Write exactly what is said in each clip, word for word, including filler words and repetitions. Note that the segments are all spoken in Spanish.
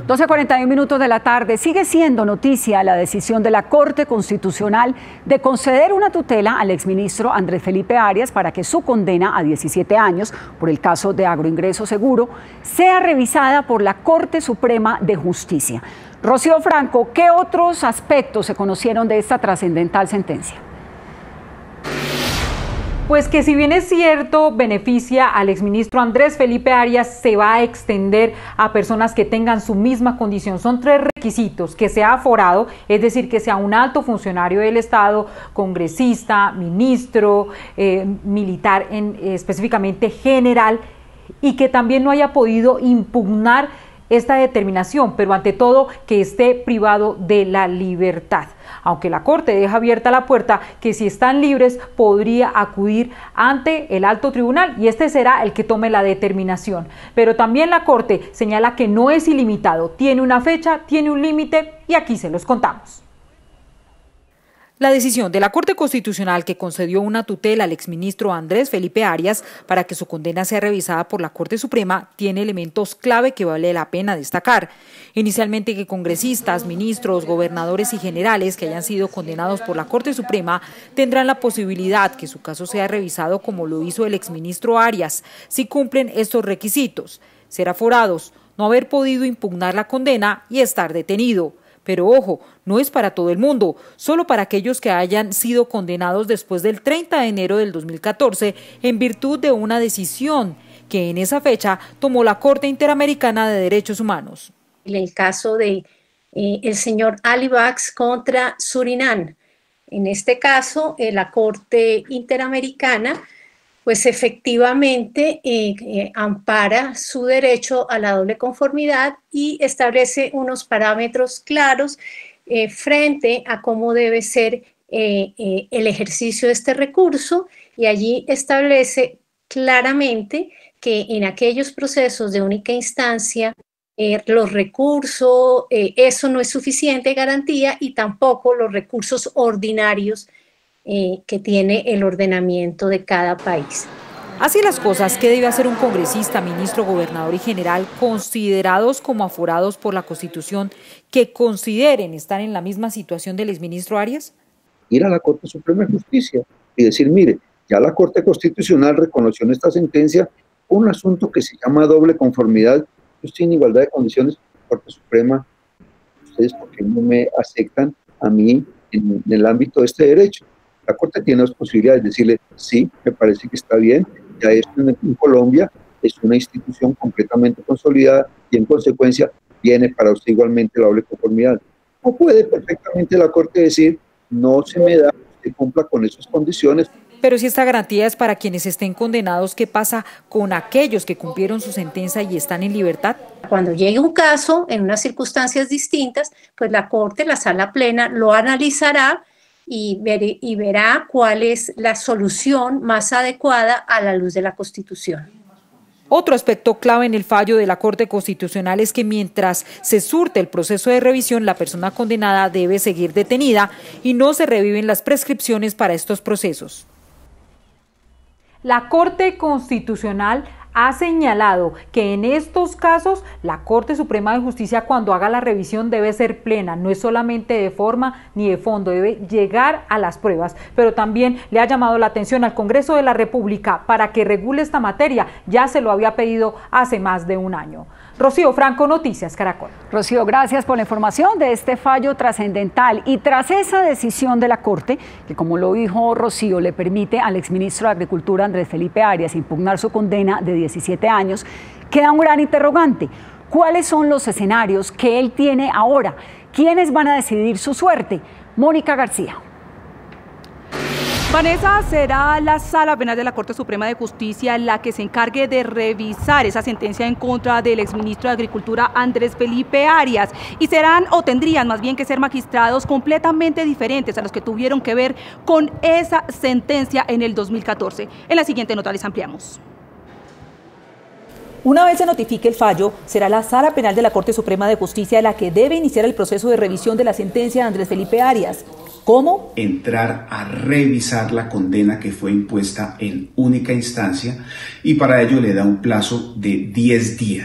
doce cuarenta y uno minutos de la tarde. Sigue siendo noticia la decisión de la Corte Constitucional de conceder una tutela al exministro Andrés Felipe Arias para que su condena a diecisiete años por el caso de Agroingreso Seguro sea revisada por la Corte Suprema de Justicia. Rocío Franco, ¿qué otros aspectos se conocieron de esta trascendental sentencia? Pues que si bien es cierto, beneficia al exministro Andrés Felipe Arias, se va a extender a personas que tengan su misma condición. Son tres requisitos: que sea aforado, es decir, que sea un alto funcionario del Estado, congresista, ministro, eh, militar, en, eh, específicamente general, y que también no haya podido impugnar esta determinación, pero ante todo que esté privado de la libertad. Aunque la Corte deja abierta la puerta que si están libres podría acudir ante el alto tribunal y este será el que tome la determinación. Pero también la Corte señala que no es ilimitado, tiene una fecha, tiene un límite y aquí se los contamos. La decisión de la Corte Constitucional que concedió una tutela al exministro Andrés Felipe Arias para que su condena sea revisada por la Corte Suprema tiene elementos clave que vale la pena destacar. Inicialmente, que congresistas, ministros, gobernadores y generales que hayan sido condenados por la Corte Suprema tendrán la posibilidad que su caso sea revisado como lo hizo el exministro Arias, si cumplen estos requisitos: ser aforados, no haber podido impugnar la condena y estar detenido. Pero ojo, no es para todo el mundo, solo para aquellos que hayan sido condenados después del treinta de enero del dos mil catorce en virtud de una decisión que en esa fecha tomó la Corte Interamericana de Derechos Humanos. En el caso de eh, el señor Ali Bax contra Surinam, en este caso eh, la Corte Interamericana pues efectivamente eh, eh, ampara su derecho a la doble conformidad y establece unos parámetros claros eh, frente a cómo debe ser eh, eh, el ejercicio de este recurso, y allí establece claramente que en aquellos procesos de única instancia eh, los recursos, eh, eso no es suficiente garantía, y tampoco los recursos ordinarios Eh, que tiene el ordenamiento de cada país. Así las cosas, ¿qué debe hacer un congresista, ministro, gobernador y general considerados como aforados por la Constitución que consideren estar en la misma situación del exministro Arias? Ir a la Corte Suprema de Justicia y decir, mire, ya la Corte Constitucional reconoció en esta sentencia un asunto que se llama doble conformidad. Yo estoy en igualdad de condiciones con la Corte Suprema. ¿Ustedes por qué no me aceptan a mí en, en el ámbito de este derecho? La Corte tiene dos posibilidades: decirle, sí, me parece que está bien, ya esto en, en Colombia es una institución completamente consolidada y en consecuencia viene para usted igualmente la doble conformidad. O puede perfectamente la Corte decir, no se me da, usted cumpla con esas condiciones. Pero si esta garantía es para quienes estén condenados, ¿qué pasa con aquellos que cumplieron su sentencia y están en libertad? Cuando llegue un caso en unas circunstancias distintas, pues la Corte, la Sala Plena, lo analizará Y, ver, y verá cuál es la solución más adecuada a la luz de la Constitución. Otro aspecto clave en el fallo de la Corte Constitucional es que mientras se surte el proceso de revisión, la persona condenada debe seguir detenida y no se reviven las prescripciones para estos procesos. La Corte Constitucional ha señalado que en estos casos la Corte Suprema de Justicia, cuando haga la revisión, debe ser plena, no es solamente de forma ni de fondo, debe llegar a las pruebas, pero también le ha llamado la atención al Congreso de la República para que regule esta materia, ya se lo había pedido hace más de un año. Rocío Franco, Noticias Caracol. Rocío, gracias por la información de este fallo trascendental. Y tras esa decisión de la Corte, que como lo dijo Rocío, le permite al exministro de Agricultura Andrés Felipe Arias impugnar su condena de diecisiete años, queda un gran interrogante. ¿Cuáles son los escenarios que él tiene ahora? ¿Quiénes van a decidir su suerte? Mónica García. Vanessa, será la Sala Penal de la Corte Suprema de Justicia la que se encargue de revisar esa sentencia en contra del exministro de Agricultura Andrés Felipe Arias, y serán o tendrían más bien que ser magistrados completamente diferentes a los que tuvieron que ver con esa sentencia en el dos mil catorce. En la siguiente nota les ampliamos. Una vez se notifique el fallo, será la Sala Penal de la Corte Suprema de Justicia la que debe iniciar el proceso de revisión de la sentencia de Andrés Felipe Arias. ¿Cómo? Entrar a revisar la condena que fue impuesta en única instancia, y para ello le da un plazo de diez días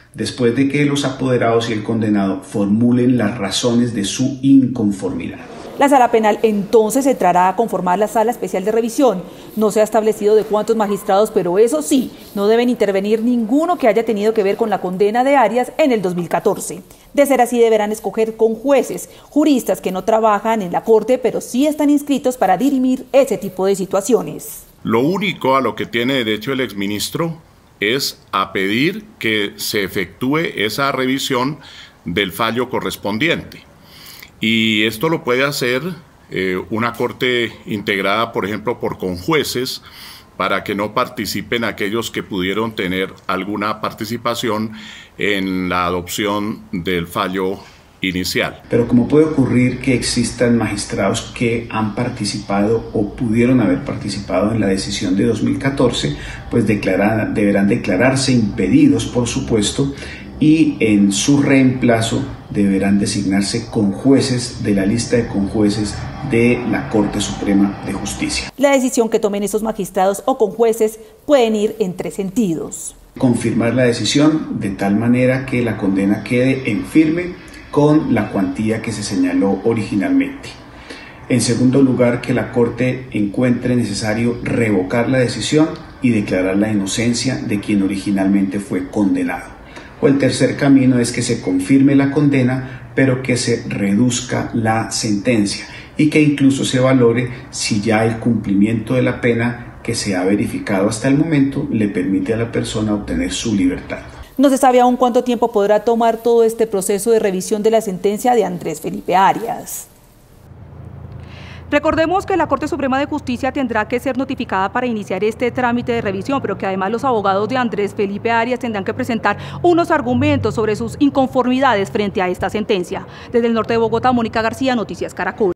después de que los apoderados y el condenado formulen las razones de su inconformidad. La Sala Penal entonces entrará a conformar la Sala Especial de Revisión. No se ha establecido de cuántos magistrados, pero eso sí, no deben intervenir ninguno que haya tenido que ver con la condena de Arias en el dos mil catorce. De ser así, deberán escoger con jueces, juristas que no trabajan en la Corte, pero sí están inscritos para dirimir ese tipo de situaciones. Lo único a lo que tiene derecho el exministro es a pedir que se efectúe esa revisión del fallo correspondiente. Y esto lo puede hacer eh, una corte integrada, por ejemplo, por conjueces, para que no participen aquellos que pudieron tener alguna participación en la adopción del fallo inicial. Pero como puede ocurrir que existan magistrados que han participado o pudieron haber participado en la decisión de dos mil catorce, pues declarar, deberán declararse impedidos, por supuesto, y en su reemplazo deberán designarse conjueces de la lista de conjueces de la Corte Suprema de Justicia. La decisión que tomen esos magistrados o conjueces pueden ir en tres sentidos. Confirmar la decisión de tal manera que la condena quede en firme con la cuantía que se señaló originalmente. En segundo lugar, que la Corte encuentre necesario revocar la decisión y declarar la inocencia de quien originalmente fue condenado. O el tercer camino es que se confirme la condena, pero que se reduzca la sentencia y que incluso se valore si ya el cumplimiento de la pena que se ha verificado hasta el momento le permite a la persona obtener su libertad. No se sabe aún cuánto tiempo podrá tomar todo este proceso de revisión de la sentencia de Andrés Felipe Arias. Recordemos que la Corte Suprema de Justicia tendrá que ser notificada para iniciar este trámite de revisión, pero que además los abogados de Andrés Felipe Arias tendrán que presentar unos argumentos sobre sus inconformidades frente a esta sentencia. Desde el norte de Bogotá, Mónica García, Noticias Caracol.